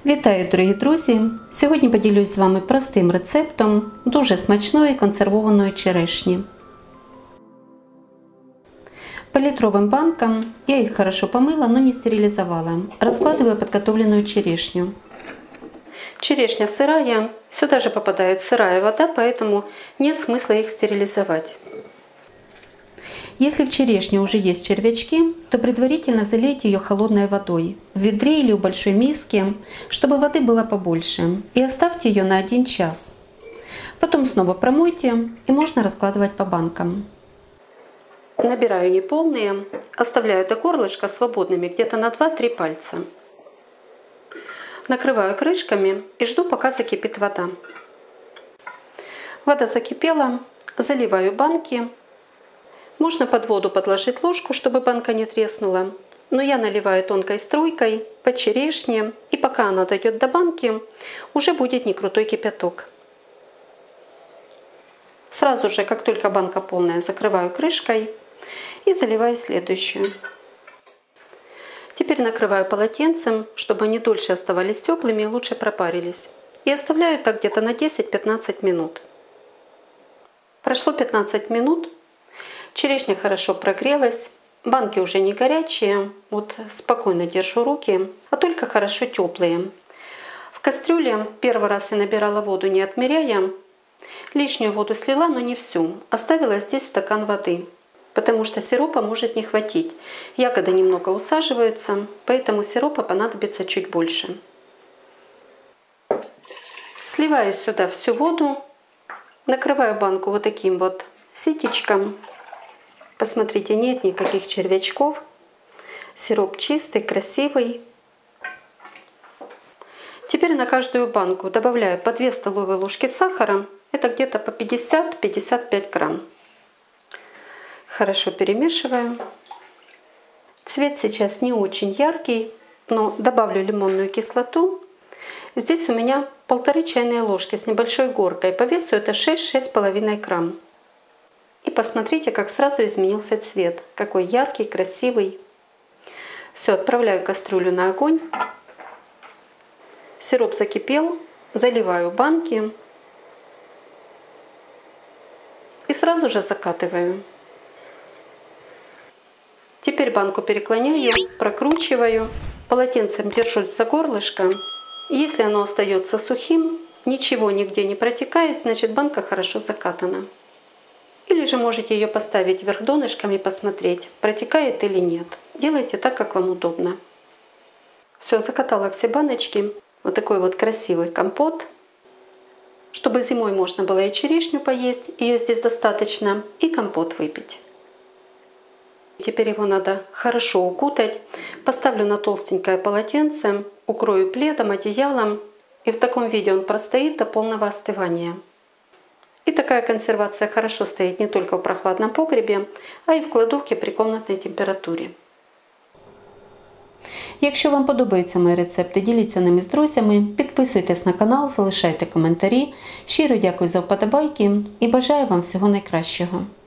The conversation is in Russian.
Вітаю, дорогі друзі! Сьогодні поділюсь з вами простим рецептом дуже смачної консервованої черешні. По литровым банкам я их хорошо помыла, но не стерилизовала. Раскладываю подготовленную черешню. Черешня сырая, сюда же попадает сырая вода, поэтому нет смысла их стерилизовать. Если в черешне уже есть червячки, то предварительно залейте ее холодной водой в ведре или в большой миске, чтобы воды было побольше, и оставьте ее на 1 час. Потом снова промойте, и можно раскладывать по банкам. Набираю неполные, оставляю до горлышка свободными где-то на 2-3 пальца. Накрываю крышками и жду, пока закипит вода. Вода закипела, заливаю банки. Можно под воду подложить ложку, чтобы банка не треснула, но я наливаю тонкой струйкой по черешне, и пока она дойдет до банки, уже будет не крутой кипяток. Сразу же, как только банка полная, закрываю крышкой и заливаю следующую. Теперь накрываю полотенцем, чтобы они дольше оставались теплыми и лучше пропарились. И оставляю так где-то на 10-15 минут. Прошло 15 минут. Черешня хорошо прогрелась, банки уже не горячие, вот спокойно держу руки, а только хорошо теплые. В кастрюле первый раз я набирала воду, не отмеряя. Лишнюю воду слила, но не всю. Оставила здесь стакан воды, потому что сиропа может не хватить. Ягоды немного усаживаются, поэтому сиропа понадобится чуть больше. Сливаю сюда всю воду, накрываю банку вот таким вот ситечком. Посмотрите, нет никаких червячков. Сироп чистый, красивый. Теперь на каждую банку добавляю по 2 столовые ложки сахара. Это где-то по 50-55 грамм. Хорошо перемешиваю. Цвет сейчас не очень яркий, но добавлю лимонную кислоту. Здесь у меня 1,5 чайные ложки с небольшой горкой. По весу это 6-6,5 грамм. И посмотрите, как сразу изменился цвет. Какой яркий, красивый. Все, отправляю кастрюлю на огонь. Сироп закипел. Заливаю банки. И сразу же закатываю. Теперь банку переклоняю, прокручиваю. Полотенцем держусь за горлышко. Если оно остается сухим, ничего нигде не протекает, значит банка хорошо закатана. Или же можете ее поставить вверх донышком и посмотреть, протекает или нет. Делайте так, как вам удобно. Все, закатала все баночки. Вот такой вот красивый компот. Чтобы зимой можно было и черешню поесть, ее здесь достаточно, и компот выпить. Теперь его надо хорошо укутать. Поставлю на толстенькое полотенце, укрою пледом, одеялом. И в таком виде он простоит до полного остывания. И такая консервация хорошо стоит не только в прохладном погребі, а й в кладовці при комнатній температурі. Якщо вам подобаються мої рецепти, діліться ними з друзями, підписуйтесь на канал, залишайте коментарі. Щиро дякую за вподобайки і бажаю вам всього найкращого.